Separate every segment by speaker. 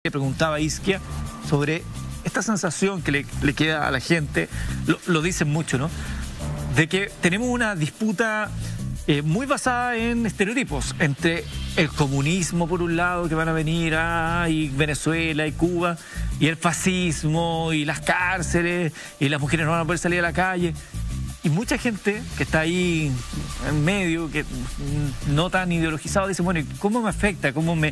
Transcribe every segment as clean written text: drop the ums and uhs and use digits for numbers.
Speaker 1: Le preguntaba a Isquia sobre esta sensación que le queda a la gente, lo dicen mucho, ¿no? De que tenemos una disputa muy basada en estereotipos entre el comunismo por un lado, que van a venir, y Venezuela y Cuba, y el fascismo y las cárceles, y las mujeres no van a poder salir a la calle. Y mucha gente que está ahí en medio, que no tan ideologizado, dice, bueno, ¿cómo me afecta? ¿Cómo me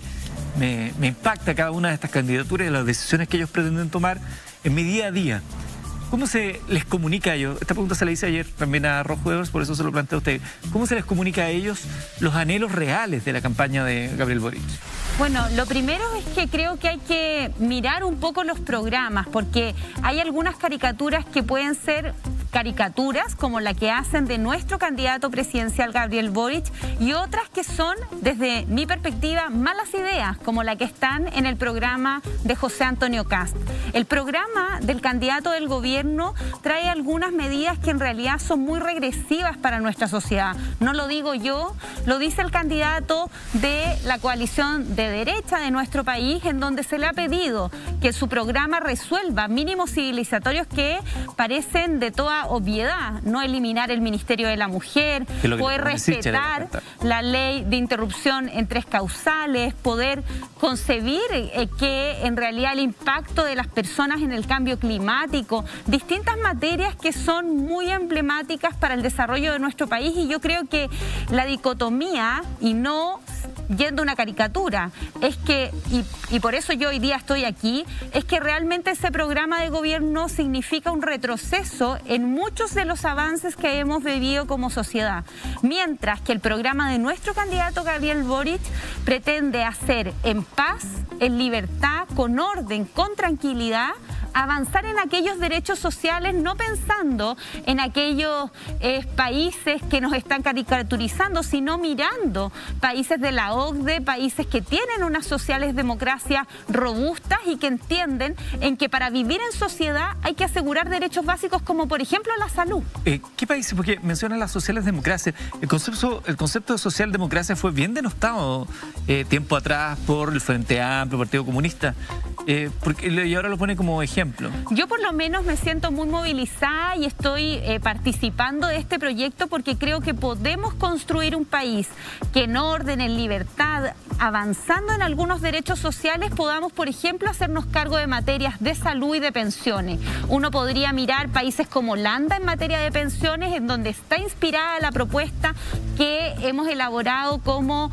Speaker 1: impacta cada una de estas candidaturas y las decisiones que ellos pretenden tomar en mi día a día? ¿Cómo se les comunica a ellos? Esta pregunta se la hice ayer también a Rojo Evers, por eso se lo planteé a usted. ¿Cómo se les comunica a ellos los anhelos reales de la campaña de Gabriel Boric?
Speaker 2: Bueno, lo primero es que creo que hay que mirar un poco los programas, porque hay algunas caricaturas que pueden ser caricaturas como la que hacen de nuestro candidato presidencial Gabriel Boric, y otras que son, desde mi perspectiva, malas ideas, como la que están en el programa de José Antonio Kast. El programa del candidato del gobierno trae algunas medidas que en realidad son muy regresivas para nuestra sociedad. No lo digo yo, lo dice el candidato de la coalición de derecha de nuestro país, en donde se le ha pedido que su programa resuelva mínimos civilizatorios que parecen de toda obviedad: no eliminar el Ministerio de la Mujer, poder respetar la ley de interrupción en 3 causales, poder concebir que en realidad el impacto de las personas en el cambio climático, distintas materias que son muy emblemáticas para el desarrollo de nuestro país. Y yo creo que la dicotomía, y no yendo a una caricatura, es que, y por eso yo hoy día estoy aquí, es que realmente ese programa de gobierno significa un retroceso en muchos de los avances que hemos vivido como sociedad, mientras que el programa de nuestro candidato Gabriel Boric pretende hacer en paz, en libertad, con orden, con tranquilidad, avanzar en aquellos derechos sociales, no pensando en aquellos países que nos están caricaturizando, sino mirando países de la OCDE, países que tienen unas sociales democracias robustas y que entienden en que para vivir en sociedad hay que asegurar derechos básicos como, por ejemplo, la salud.
Speaker 1: ¿Qué países? Porque mencionan las sociales democracias. El concepto de socialdemocracia fue bien denostado tiempo atrás por el Frente Amplio, Partido Comunista. Y ahora lo pone como ejemplo.
Speaker 2: Yo por lo menos me siento muy movilizada y estoy participando de este proyecto porque creo que podemos construir un país que en orden, en libertad, avanzando en algunos derechos sociales, podamos, por ejemplo, hacernos cargo de materias de salud y de pensiones. Uno podría mirar países como Holanda en materia de pensiones, en donde está inspirada la propuesta que hemos elaborado como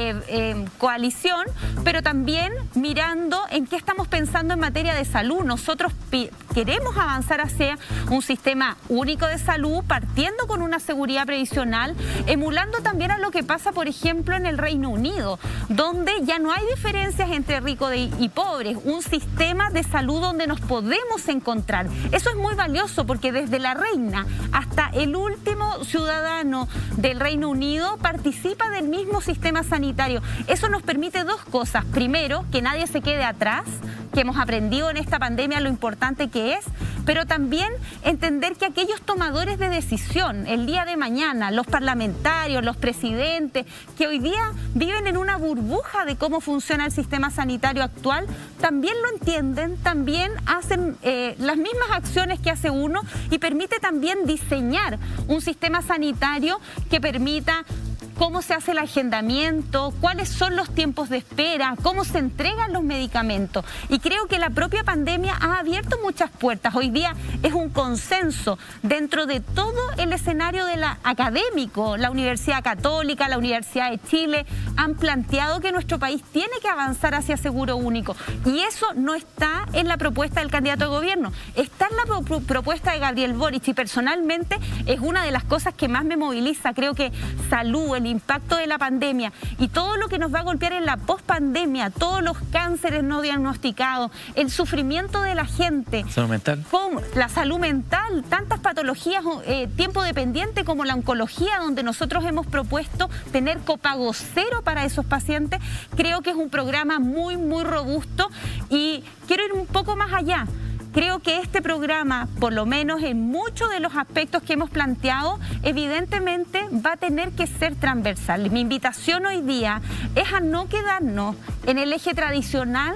Speaker 2: coalición, pero también mirando en qué estamos pensando en materia de salud. Nosotros queremos avanzar hacia un sistema único de salud, partiendo con una seguridad previsional, emulando también a lo que pasa, por ejemplo, en el Reino Unido, donde ya no hay diferencias entre ricos y pobres, un sistema de salud donde nos podemos encontrar. Eso es muy valioso porque desde la reina hasta el último ciudadano del Reino Unido participa del mismo sistema sanitario. Eso nos permite dos cosas. Primero, que nadie se quede atrás, que hemos aprendido en esta pandemia lo importante que es, pero también entender que aquellos tomadores de decisión el día de mañana, los parlamentarios, los presidentes, que hoy día viven en una burbuja de cómo funciona el sistema sanitario actual, también lo entienden, también hacen las mismas acciones que hace uno, y permite también diseñar un sistema sanitario que permita cómo se hace el agendamiento, cuáles son los tiempos de espera, cómo se entregan los medicamentos. Y creo que la propia pandemia ha abierto muchas puertas. Hoy día es un consenso dentro de todo el escenario académico. La Universidad Católica, la Universidad de Chile han planteado que nuestro país tiene que avanzar hacia seguro único. Y eso no está en la propuesta del candidato de gobierno, está en la propuesta de Gabriel Boric, y personalmente es una de las cosas que más me moviliza. Creo que salud, el impacto de la pandemia y todo lo que nos va a golpear en la pospandemia, todos los cánceres no diagnosticados, el sufrimiento de la gente,
Speaker 1: salud mental,
Speaker 2: la salud mental, tantas patologías tiempo dependiente como la oncología, donde nosotros hemos propuesto tener copago cero para esos pacientes. Creo que es un programa muy, muy robusto, y quiero ir un poco más allá. Creo que este programa, por lo menos en muchos de los aspectos que hemos planteado, evidentemente va a tener que ser transversal. Mi invitación hoy día es a no quedarnos en el eje tradicional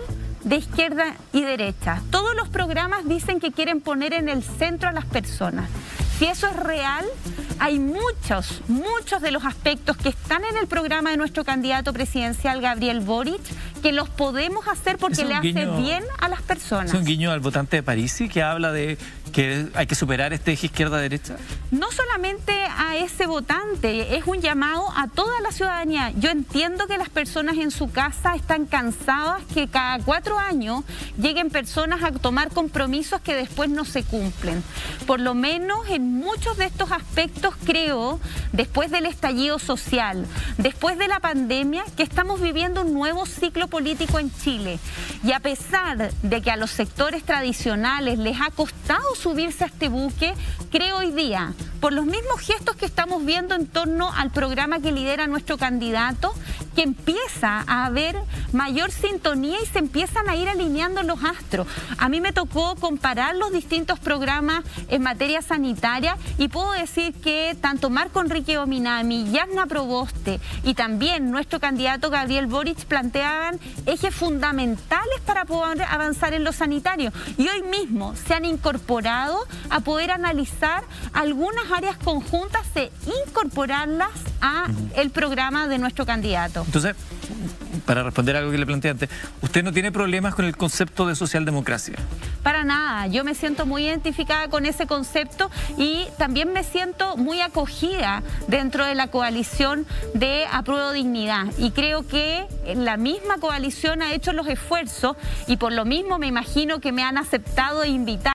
Speaker 2: de izquierda y derecha. Todos los programas dicen que quieren poner en el centro a las personas. Si eso es real, hay muchos de los aspectos que están en el programa de nuestro candidato presidencial, Gabriel Boric, que los podemos hacer porque le hace bien a las personas.
Speaker 1: ¿Es un guiño al votante de Parisi que habla de que hay que superar este eje izquierda-derecha?
Speaker 2: No solamente a ese votante, es un llamado a toda la ciudadanía. Yo entiendo que las personas en su casa están cansadas que cada 4 años lleguen personas a tomar compromisos que después no se cumplen. Por lo menos en muchos de estos aspectos creo, después del estallido social, después de la pandemia, que estamos viviendo un nuevo ciclo político en Chile. Y a pesar de que a los sectores tradicionales les ha costado subirse a este buque, creo hoy día, por los mismos gestos que estamos viendo en torno al programa que lidera nuestro candidato, que empieza a haber mayor sintonía y se empiezan a ir alineando los astros. A mí me tocó comparar los distintos programas en materia sanitaria y puedo decir que tanto Marco Enrique Ominami, Yasna Proboste y también nuestro candidato Gabriel Boric planteaban ejes fundamentales para poder avanzar en lo sanitario. Y hoy mismo se han incorporado a poder analizar algunas áreas conjuntas e incorporarlas a el programa de nuestro candidato.
Speaker 1: Entonces, para responder a algo que le planteé antes, ¿usted no tiene problemas con el concepto de socialdemocracia?
Speaker 2: Para nada, yo me siento muy identificada con ese concepto y también me siento muy acogida dentro de la coalición de Apruebo Dignidad. Y creo que la misma coalición ha hecho los esfuerzos y por lo mismo me imagino que me han aceptado e invitado